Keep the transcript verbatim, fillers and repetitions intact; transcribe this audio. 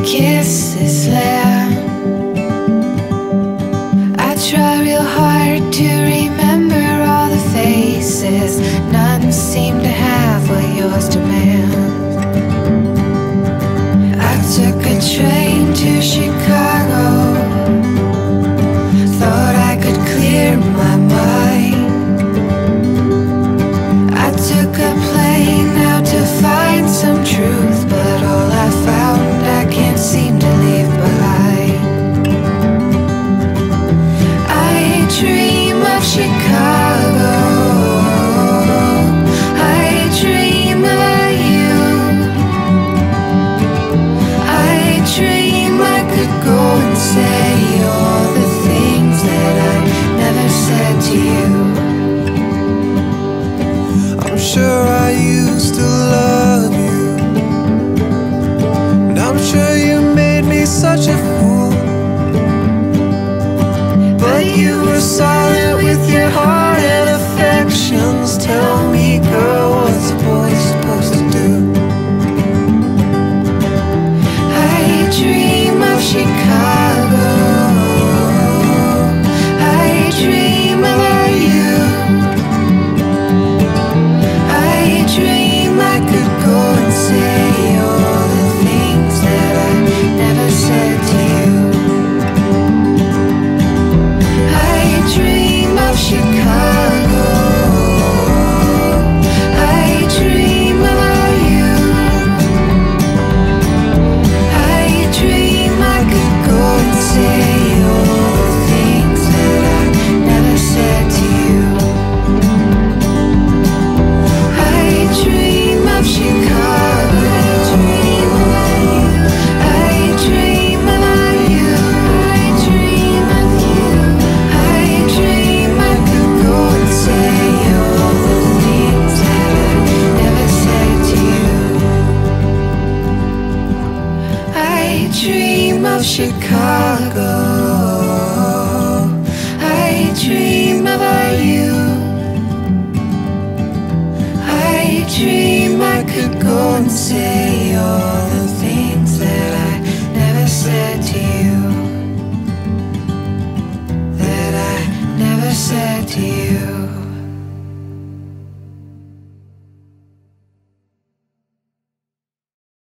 kisses land. I try real hard to remember all the faces. None seem to have what yours demands. I took a train to Chicago, thought I could clear my mind. I took a plane out to find some truth, but all I found I can't seem to leave behind. I dream of Chicago, I dream of you. I dream I could go and say all the things that I never said to you. I'm sure I used to love you, and I'm sure you made me such a fool. But you were solid with your heart and affections. Tell me, girl, what's a boy supposed to do? I dream of Chicago, I dream of you. I dream I could go and say all the things that I never said to you. I dream of Chicago, I dream of you. I dream I could go and say all the things that I never said to you. I dream of Chicago, I dream of you. I dream of you. I dream I could go and say all the things that I never said to you. I dream of Chicago, I dream of you. I dream I could go and say all